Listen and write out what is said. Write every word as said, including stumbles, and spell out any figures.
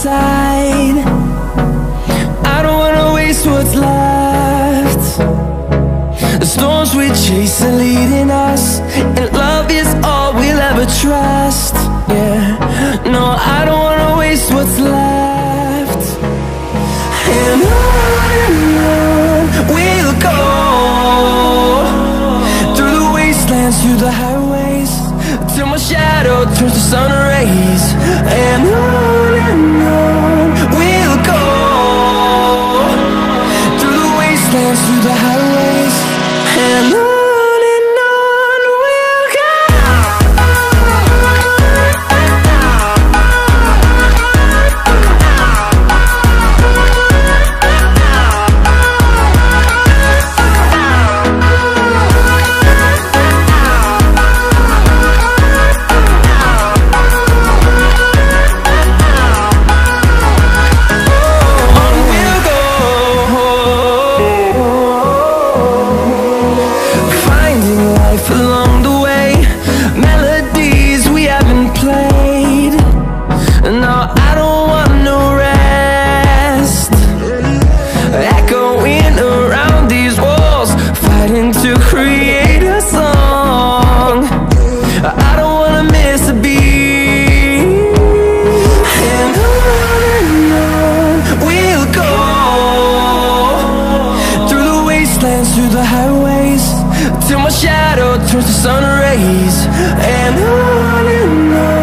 side. I don't wanna waste what's left. The storms we chase are leading us, and love is all we'll ever trust. Yeah, no, I don't wanna waste what's left. And on and on we'll go, through the wastelands, through the highways, till my shadow turns to sun rays. And on and on we'll go, through the wastelands, through the highways, and on. Along the way, melodies we haven't played. No, I don't want no rest, echoing around these walls, fighting to create a song. I don't wanna miss a beat. And on and on we'll go, through the wastelands, through the highways, till my shadow turns to sun rays. And on and on